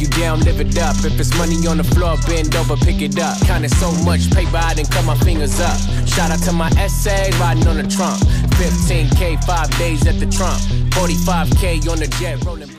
you down, live it up. If it's money on the floor, bend over, pick it up. Counting so much paper, I didn't cut my fingers up. Shout out to my SA, riding on the trunk. 15K, 5 days at the Trump. 45K on the jet, rolling.